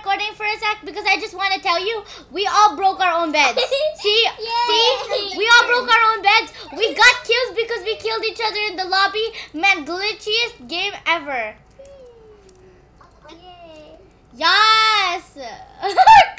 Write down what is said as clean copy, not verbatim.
recording for a sec because I just want to tell you we all broke our own beds. See, we all broke our own beds. We got kills because we killed each other in the lobby. Man, glitchiest game ever. Yes.